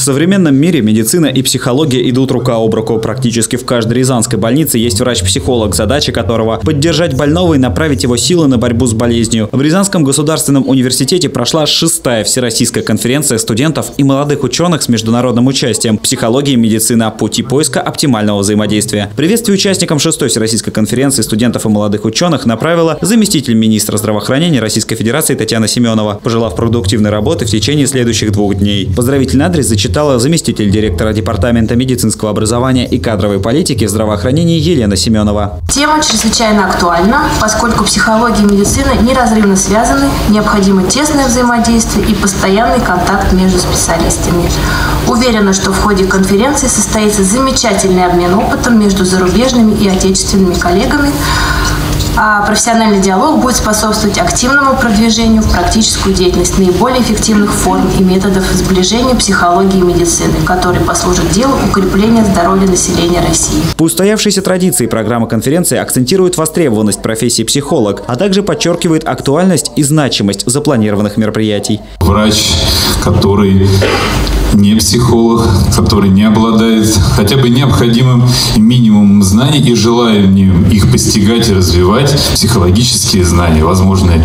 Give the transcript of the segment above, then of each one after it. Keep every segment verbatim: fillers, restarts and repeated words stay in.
В современном мире медицина и психология идут рука об руку. Практически в каждой рязанской больнице есть врач-психолог, задача которого – поддержать больного и направить его силы на борьбу с болезнью. В Рязанском государственном университете прошла шестая всероссийская конференция студентов и молодых ученых с международным участием «Психология и медицина. Пути поиска оптимального взаимодействия». Приветствие участникам шестой всероссийской конференции студентов и молодых ученых направила заместитель министра здравоохранения Российской Федерации Татьяна Семенова, пожелав продуктивной работы в течение следующих двух дней. Поздравительный адрес зачитала заместитель директора Департамента медицинского образования и кадровой политики в здравоохранении Елена Семенова. Тема чрезвычайно актуальна, поскольку психология и медицина неразрывно связаны, необходимо тесное взаимодействие и постоянный контакт между специалистами. Уверена, что в ходе конференции состоится замечательный обмен опытом между зарубежными и отечественными коллегами, а профессиональный диалог будет способствовать активному продвижению в практическую деятельность наиболее эффективных форм и методов сближения психологии и медицины, которые послужат делу укрепления здоровья населения России. По устоявшейся традиции программа конференции акцентирует востребованность профессии психолог, а также подчеркивает актуальность и значимость запланированных мероприятий. Врач, который не психолог, который не обладает хотя бы необходимым минимумом знаний и желанием их постигать и развивать, психологические знания возможные,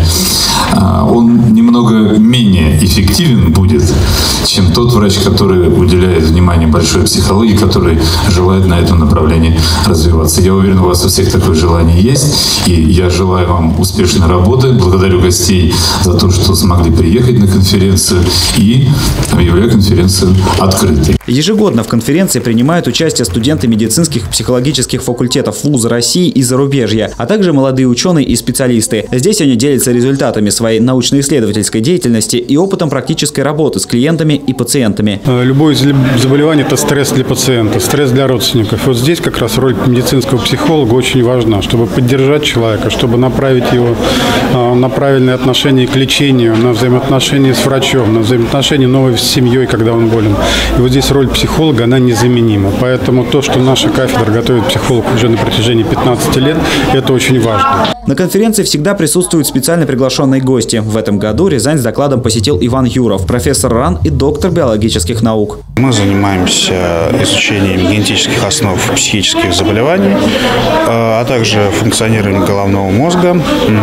он немного менее эффективен будет, чем тот врач, который уделяет внимание большой психологии, который желает на этом направлении развиваться. Я уверен, у вас у всех такое желание есть, и я желаю вам успешной работы. Благодарю гостей за то, что смогли приехать на конференцию, и объявляю конференцию открытой. Ежегодно в конференции принимают участие студенты медицинских и психологических факультетов вуза России и зарубежья, а также молодые ученые и специалисты. Здесь они делятся результатами своей научно-исследовательской деятельности и опытом практической работы с клиентами и пациентами. Любое заболевание – это стресс для пациента, стресс для родственников. Вот здесь как раз роль медицинского психолога очень важна, чтобы поддержать человека, чтобы направить его на правильное отношение к лечению, на взаимоотношения с врачом, на взаимоотношения новой с семьей, когда он болен. И вот здесь роль психолога, она незаменима. Поэтому то, что наша кафедра готовит психологов уже на протяжении пятнадцати лет, это очень важно. На конференции всегда присутствуют специально приглашенные гости. В этом году Рязань с докладом посетил Иван Юров, профессор РАН и доктор биологических наук. Мы занимаемся изучением генетических основ психических заболеваний, а также функционированием головного мозга.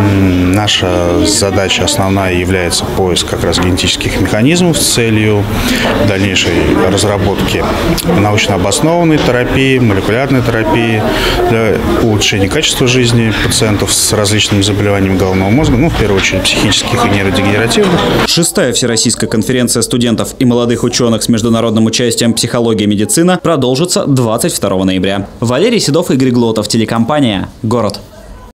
Наша задача основная является поиск как раз генетических механизмов с целью дальнейшей разработки научно обоснованной терапии, молекулярной терапии для улучшения качества жизни пациентов с различными заболеваниями головного мозга, ну, в первую очередь, психических и нейродегенеративных. Шестая всероссийская конференция студентов и молодых ученых с международным участием «Психология и медицина» продолжится двадцать второго ноября. Валерий Седов и Игорь Глотов, телекомпания «Город».